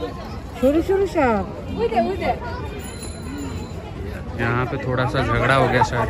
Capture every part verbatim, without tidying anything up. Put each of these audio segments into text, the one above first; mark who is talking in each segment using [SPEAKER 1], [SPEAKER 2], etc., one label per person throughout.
[SPEAKER 1] शुरू शुरू से
[SPEAKER 2] यहाँ पे थोड़ा सा झगड़ा हो गया शायद।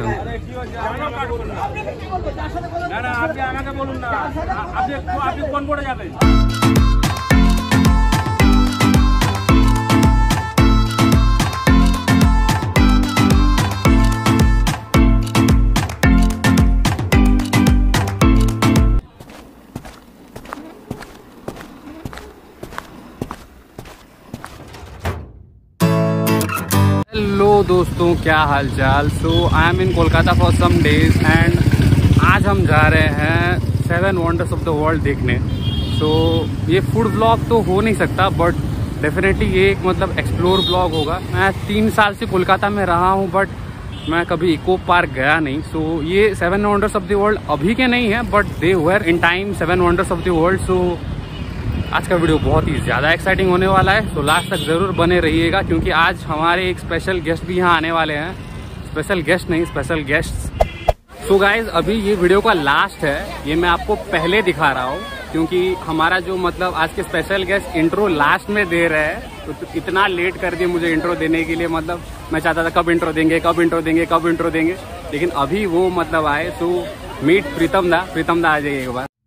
[SPEAKER 2] हेलो दोस्तों, क्या हाल चाल। So I am in Kolkata for some days and आज हम जा रहे हैं seven wonders of the world देखने। सो so, ये फूड ब्लॉग तो हो नहीं सकता बट डेफिनेटली ये एक मतलब एक्सप्लोर ब्लॉग होगा। मैं तीन साल से कोलकाता में रहा हूँ बट मैं कभी इको पार्क गया नहीं। सो so, ये seven wonders of the world अभी के नहीं है but they were in time seven wonders of the world. So आज का वीडियो बहुत ही ज़्यादा एक्साइटिंग होने वाला है, तो लास्ट तक ज़रूर बने रहिएगा क्योंकि आज हमारे एक स्पेशल गेस्ट भी यहाँ आने वाले हैं। स्पेशल गेस्ट नहीं, स्पेशल गेस्ट। सो गाइज, अभी ये वीडियो का लास्ट है, ये मैं आपको पहले दिखा रहा हूँ क्योंकि हमारा जो मतलब आज के स्पेशल गेस्ट इंट्रो लास्ट में दे रहे हैं, तो इतना लेट कर दिए मुझे इंट्रो देने के लिए। मतलब मैं चाहता था कब इंट्रो देंगे कब इंट्रो देंगे कब इंट्रो देंगे, लेकिन अभी वो मतलब आए। तो मीट प्रीतम दा। प्रीतम दा आ जाइए एक बार।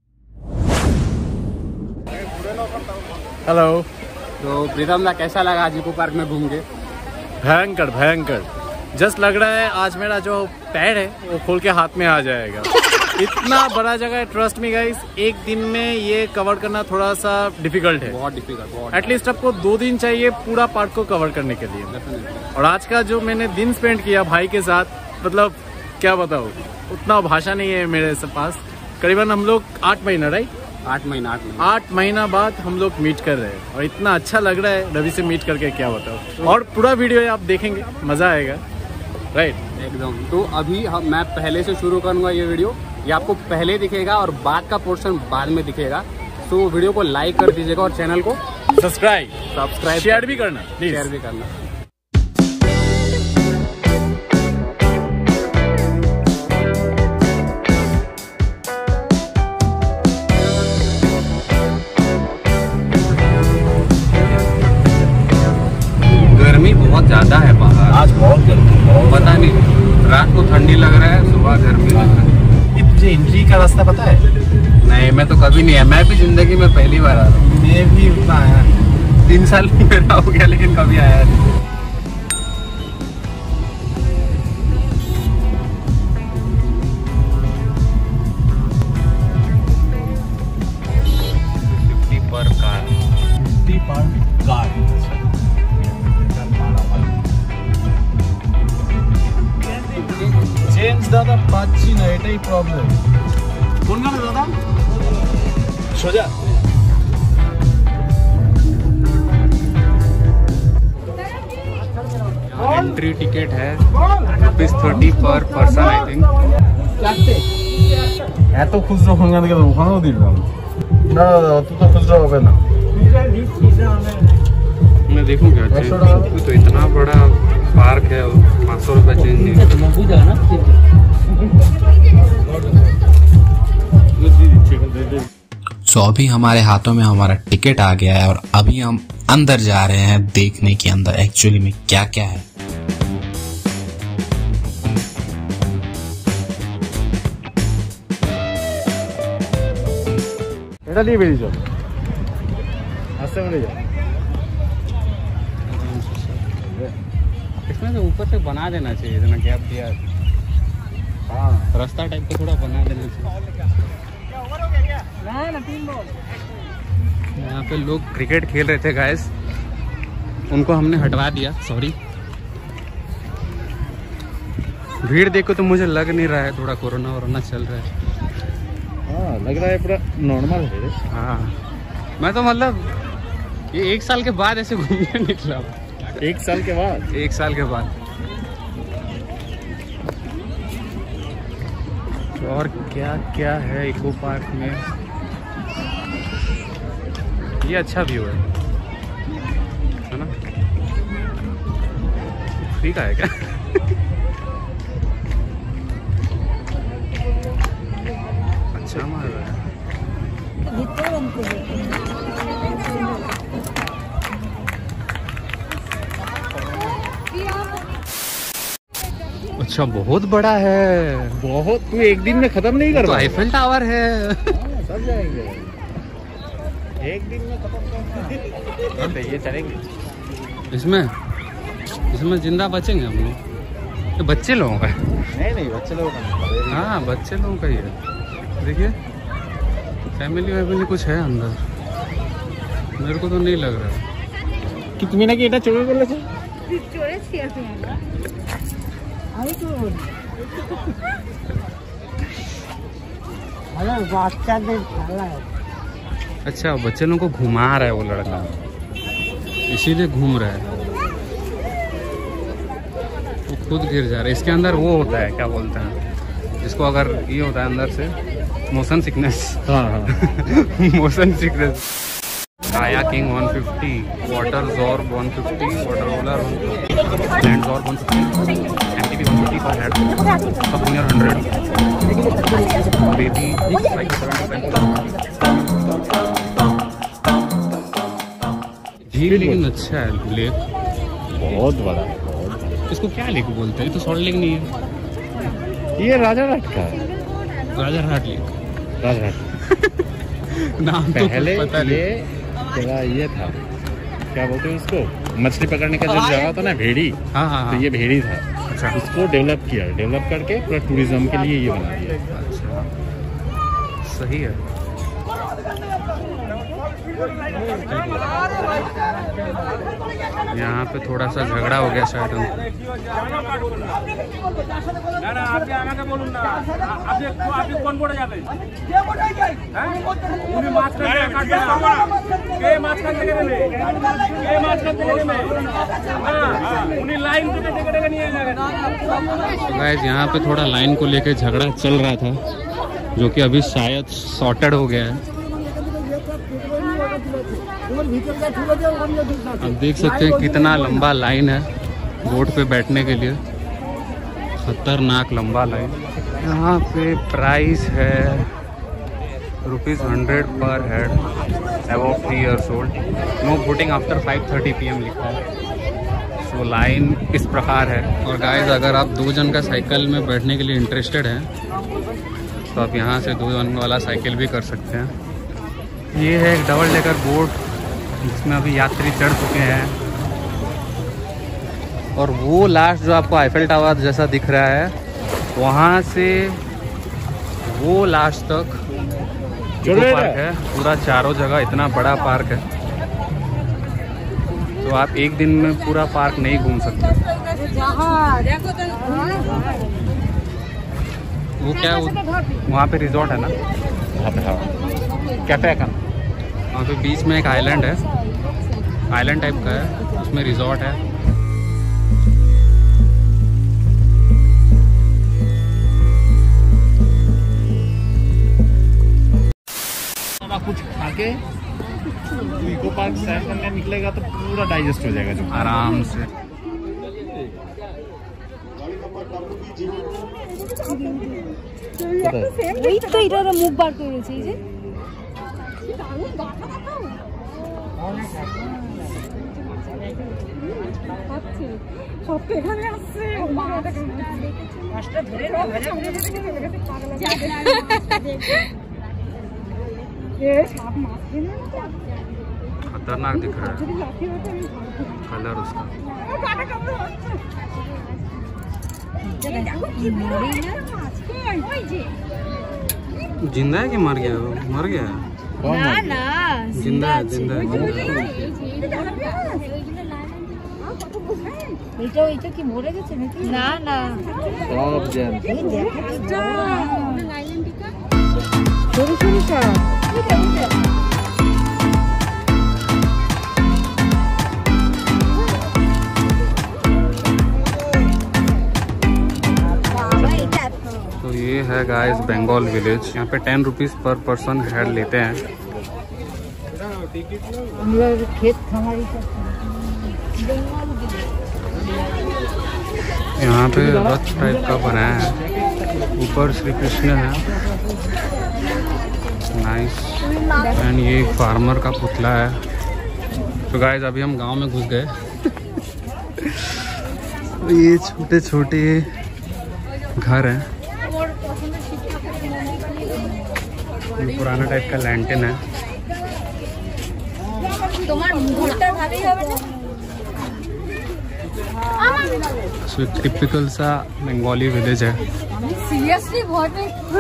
[SPEAKER 3] हेलो।
[SPEAKER 2] तो प्रीतम दा, कैसा लगा आज इको पार्क में घूम के?
[SPEAKER 3] भयंकर भयंकर। जस्ट लग रहा है आज मेरा जो पैर है वो खोल के हाथ में आ जाएगा। इतना बड़ा जगह है, ट्रस्ट मी गाइस, एक दिन में ये कवर करना थोड़ा सा डिफिकल्ट है।
[SPEAKER 2] बहुत डिफिकल्ट।
[SPEAKER 3] एटलीस्ट आपको दो दिन चाहिए पूरा पार्क को कवर करने के लिए। और आज का जो मैंने दिन स्पेंड किया भाई के साथ, मतलब क्या बताऊँ, उतना भाषा नहीं है मेरे पास। करीबन हम लोग आठ महीना राइट
[SPEAKER 2] आठ महीना आठ महीना
[SPEAKER 3] आठ महीना बाद हम लोग मीट कर रहे हैं और इतना अच्छा लग रहा है रवि से मीट करके, क्या बताओ। और पूरा वीडियो आप देखेंगे, मजा आएगा राइट
[SPEAKER 2] एकदम। तो अभी हम मैं पहले से शुरू करूंगा ये वीडियो, ये आपको पहले दिखेगा और बाद का पोर्शन बाद में दिखेगा। तो वीडियो को लाइक कर दीजिएगा और चैनल को
[SPEAKER 3] सब्सक्राइब
[SPEAKER 2] सब्सक्राइब
[SPEAKER 3] शेयर भी करना,
[SPEAKER 2] शेयर भी करना। गर्मी बहुत ज्यादा है बाहर
[SPEAKER 3] आज, बहुत गर्मी,
[SPEAKER 2] पता नहीं, रात को ठंडी लग रहा है, सुबह गर्मी लग रहा है।
[SPEAKER 3] तुझे एंट्री का रास्ता पता है?
[SPEAKER 2] नहीं, मैं तो कभी नहीं है, मैं भी जिंदगी में पहली बार आ रहा हूँ।
[SPEAKER 3] मैं भी उतना आया,
[SPEAKER 2] तीन साल मेरा हो गया लेकिन कभी आया नहीं। फिफ्टी पर कार
[SPEAKER 3] फिफ्टी पर कार। চেঞ্জ দাদা পাচ্ছি না, এটাই প্রবলেম। কোন গানে দাদা? সোজা।
[SPEAKER 2] एंट्री टिकट है rupees thirty per person I think.
[SPEAKER 3] এত খুচরো কোন গানে গেল, ওখানেও দিলাম না দাদা, অত তো খুচরো হবে না।
[SPEAKER 2] मैं देखूं क्या चेंज, तो इतना बड़ा पार्क है, पाँच सौ रुपये चेंज नहीं।
[SPEAKER 4] सो अभी हमारे हाथों में हमारा टिकट आ गया है और अभी हम अंदर जा रहे हैं देखने के अंदर एक्चुअली में क्या क्या है।
[SPEAKER 3] এটা নিয়ে বেরিয়ে যাও, আস্তে করে যাও।
[SPEAKER 2] इसमें से ऊपर से बना देना चाहिए, इतना गैप दिया। हाँ, रास्ता टाइप का थोड़ा बना देना चाहिए। यहाँ पे लोग क्रिकेट खेल रहे थे गाइस, उनको हमने हटवा दिया, सॉरी। भीड़ देखो तो मुझे लग नहीं रहा है थोड़ा कोरोना वोरोना चल रहा है।
[SPEAKER 3] हाँ, लग रहा है पूरा नॉर्मल है।
[SPEAKER 2] हाँ, मैं तो मतलब ये एक साल के बाद ऐसे घूमने निकला।
[SPEAKER 3] एक साल के बाद
[SPEAKER 2] एक साल के बाद तो और क्या क्या है इको पार्क में। ये अच्छा व्यू है है ना? फ्री का है क्या? अच्छा मार रहा है। अच्छा बहुत बड़ा है,
[SPEAKER 3] बहुत, तू एक दिन में खत्म नहीं कर
[SPEAKER 2] तो
[SPEAKER 3] पाएगा।
[SPEAKER 2] आईफिल टावर है।
[SPEAKER 3] सब जाएंगे एक दिन में खत्म कर ये चलेंगे
[SPEAKER 2] इसमें इसमें जिंदा बचेंगे हम लोग। तो बच्चे लोगों का है।
[SPEAKER 3] नहीं नहीं बच्चे लोगों का।
[SPEAKER 2] हाँ बच्चे लोगों का ही है। देखिए फैमिली वैमिली कुछ है अंदर, मेरे को तो नहीं लग रहा।
[SPEAKER 3] कि তুমি নাকি এটা চোরে বলেছো?
[SPEAKER 1] চড়েছি আমি আমি তো ভালো বাচ্চাদের খেলা।
[SPEAKER 2] अच्छा बच्चे लोगों को घुमा रहा है वो लड़का, इसीलिए घूम रहा है। वो खुद गिर जा रहा है। इसके अंदर वो होता है, क्या बोलते हैं जिसको, अगर ये होता है अंदर से मोशन सिकनेस।
[SPEAKER 3] हाँ हाँ
[SPEAKER 2] motion sickness. Kayaking one fifty, water zorb one fifty, water roller land zorb one fifty, MTB one fifty per head, सब जूनियर हंड्रेड, बेबी झील लेकिन अच्छा है लेक,
[SPEAKER 3] बहुत बड़ा है।
[SPEAKER 2] इसको क्या लेक बोलते हैं? ये तो सॉल्ट लेक नहीं है,
[SPEAKER 3] ये राजा राट का है।
[SPEAKER 2] राजा रहाट लेक।
[SPEAKER 3] राजा राट
[SPEAKER 2] नाम तो
[SPEAKER 3] पहले
[SPEAKER 2] पता
[SPEAKER 3] ये तेरा ये था, क्या बोलते हैं उसको, मछली पकड़ने का जो जगह था ना, भेड़ी।
[SPEAKER 2] हाँ हाँ
[SPEAKER 3] तो
[SPEAKER 2] हाँ।
[SPEAKER 3] ये भेड़ी था।
[SPEAKER 2] अच्छा
[SPEAKER 3] इसको डेवलप किया, डेवलप करके पूरा टूरिज्म के लिए ये बना दिया।
[SPEAKER 2] अच्छा सही है। यहाँ पे थोड़ा सा झगड़ा हो गया शायद। हम गाइस यहाँ पे थोड़ा लाइन को लेके झगड़ा चल रहा था, जो कि अभी शायद सॉर्टेड हो गया है। आप देख सकते हैं कितना लंबा लाइन है बोट पे बैठने के लिए, खतरनाक लंबा लाइन। यहाँ पे प्राइस है rupees hundred per head, about three years old, no boating after five thirty P M लिखा है। सो लाइन इस प्रकार है। और गाइस अगर आप दो जन का साइकिल में बैठने के लिए इंटरेस्टेड हैं तो आप यहाँ से दो जन वाला साइकिल भी कर सकते हैं। ये है एक डबल डेकर बोट जिसमें अभी यात्री चढ़ चुके हैं। और वो लास्ट जो आपको आईफिल टावर जैसा दिख रहा है, वहाँ से वो लास्ट तक इको पार्क है। पूरा चारों जगह इतना बड़ा पार्क है, तो आप एक दिन में पूरा पार्क नहीं घूम सकते। वो क्या, वहाँ पे रिजॉर्ट है ना,
[SPEAKER 3] वहाँ पे हाँ
[SPEAKER 2] कैफे का, वहाँ पे बीच में एक आइलैंड है, आइलैंड टाइप का है, उसमें रिजॉर्ट है।
[SPEAKER 3] कुछ खा के इको पार्क सैर करने निकलेगा तो पूरा डाइजेस्ट हो जाएगा जो
[SPEAKER 2] आराम से।
[SPEAKER 1] ওই তো এটা মুখ বার করেছে এই যে সব এখানে আসছে
[SPEAKER 2] खतरनाक दिख रहा है कलर उसका। जिंदा है कि मर गया? वो मर गया है।
[SPEAKER 1] না না
[SPEAKER 2] जिंदा है, जिंदा है।
[SPEAKER 1] এটা এটা কি মরে গেছে নাকি? না না
[SPEAKER 3] सब जैन
[SPEAKER 1] এই দেখো সরু সরু সব
[SPEAKER 2] तो ये है गाइस बंगाल विलेज। यहाँ पे ten rupees per person head लेते हैं।
[SPEAKER 1] हम लोग खेत हमारी
[SPEAKER 2] यहाँ पे रथ टाइप का बनाया है, ऊपर श्री कृष्ण है, नाइस। एंड ये एक फार्मर का पुतला है। तो गाइस अभी हम गांव में घुस गए। ये छोटे छोटे घर है, पुराना टाइप का लैंटर्न है। सो एक टिपिकल सा बंगाली विलेज है।
[SPEAKER 1] सीरियसली बहुत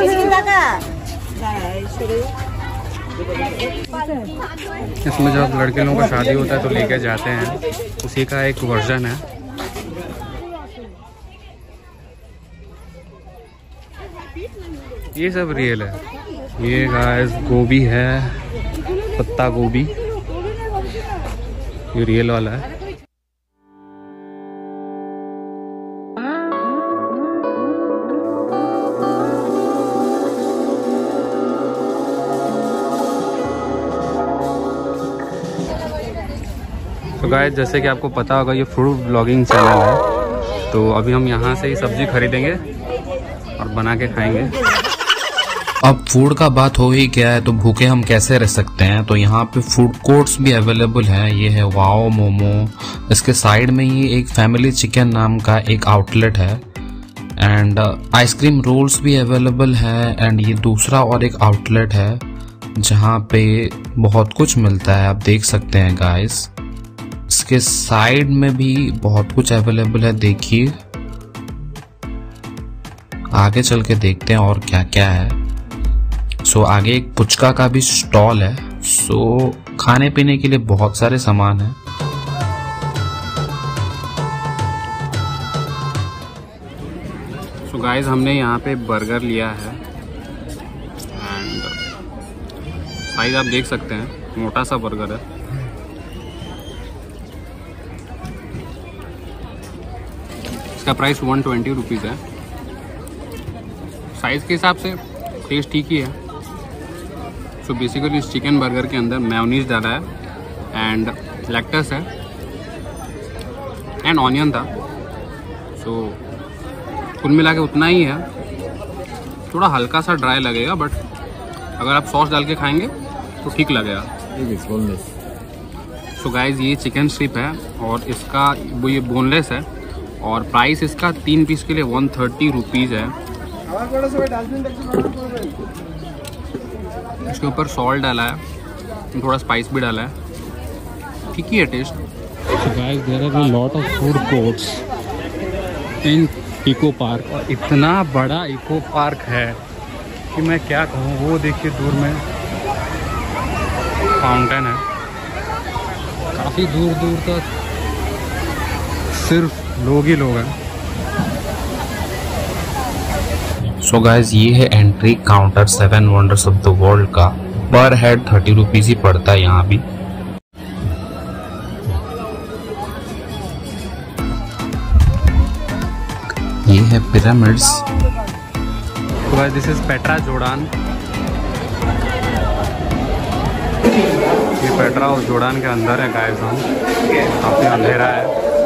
[SPEAKER 2] इसमें जब लड़के लोगों का शादी होता है तो लेके जाते हैं, उसी का एक वर्जन है। ये सब रियल है। ये गाइस गोभी है, पत्ता गोभी, ये रियल वाला है। तो गाइस जैसे कि आपको पता होगा ये फूड ब्लॉगिंग चैनल है, तो अभी हम यहाँ से ही सब्जी खरीदेंगे और बना के खाएंगे।
[SPEAKER 4] अब फूड का बात हो ही गया है तो भूखे हम कैसे रह सकते हैं। तो यहाँ पे फूड कोर्ट्स भी अवेलेबल है। ये है वाओ मोमो, इसके साइड में ही एक फैमिली चिकन नाम का एक आउटलेट है, एंड आइसक्रीम रोल्स भी अवेलेबल है। एंड ये दूसरा और एक आउटलेट है जहाँ पे बहुत कुछ मिलता है, आप देख सकते हैं गाइस। इसके साइड में भी बहुत कुछ अवेलेबल है, देखिए आगे चल के देखते हैं और क्या क्या है। सो so, आगे एक पुचका का भी स्टॉल है। सो so, खाने पीने के लिए बहुत सारे सामान है।
[SPEAKER 2] सो so गाइस हमने यहाँ पे बर्गर लिया है एंड साइज आप देख सकते हैं, मोटा सा बर्गर है। इसका प्राइस वन ट्वेंटी रुपीज़ है। साइज़ के हिसाब से टेस्ट ठीक ही है। सो so बेसिकली इस चिकन बर्गर के अंदर मेयोनीज डाला है एंड लेक्टस है एंड ऑनियन था। सो so, कुल मिला के उतना ही है। थोड़ा हल्का सा ड्राई लगेगा, बट अगर आप सॉस डाल के खाएंगे तो ठीक लगेगा। सो गाइस ये चिकन स्ट्रिप है और इसका वो ये बोनलेस है और प्राइस इसका तीन पीस के लिए वन थर्टी रुपीज़ है। इसके ऊपर सॉल्ट डाला है, थोड़ा स्पाइस भी डाला है, ठीक ही है taste. So guys, there are a lot of food courts in eco park. और इतना बड़ा इको पार्क है कि मैं क्या कहूँ। वो देखिए दूर में फाउंटेन है, काफ़ी दूर दूर तक सिर्फ लोग ही लोग हैं।
[SPEAKER 4] सो so गाइज ये है entry counter seven wonders of the world का। पर हेड थर्टी रुपीज ही पड़ता है यहाँ भी। ये है पिरामिड्स।
[SPEAKER 2] तो guys this is Petra Jordan. ये पेट्रा और जोर्डान के अंदर है गाइस। हम काफी अंधेरा है।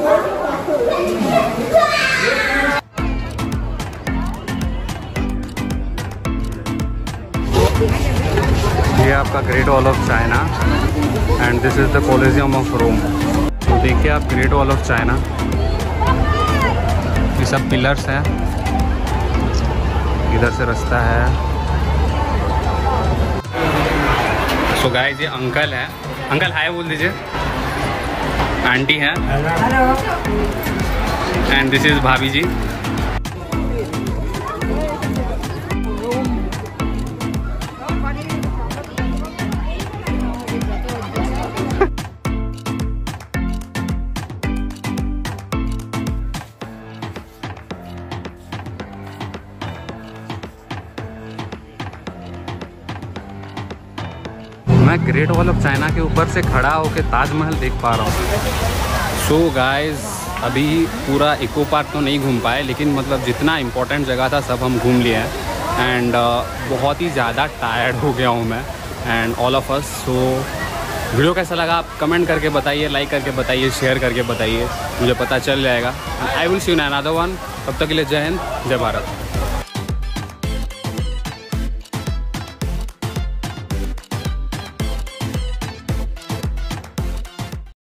[SPEAKER 2] ये आपका great wall of China and this is the Colosseum of Rome. तो देखिए आप ग्रेट वॉल ऑफ चाइना, ये सब पिलर्स हैं, इधर से रास्ता है। सो so गाइस ये अंकल है, अंकल हाय बोल दीजिए। आंटी हैं एंड दिस इज भाभी जी। मैं ग्रेट वॉल ऑफ चाइना के ऊपर से खड़ा होकर ताजमहल देख पा रहा हूँ। सो गाइस अभी पूरा इको पार्क तो नहीं घूम पाए, लेकिन मतलब जितना इम्पोर्टेंट जगह था सब हम घूम लिए हैं एंड uh, बहुत ही ज़्यादा टायर्ड हो गया हूँ मैं and all of us. So video कैसा लगा आप कमेंट करके बताइए, लाइक करके बताइए, शेयर करके बताइए, मुझे पता चल जाएगा। I will see you in another one. तब तक के लिए जय हिंद, जय भारत।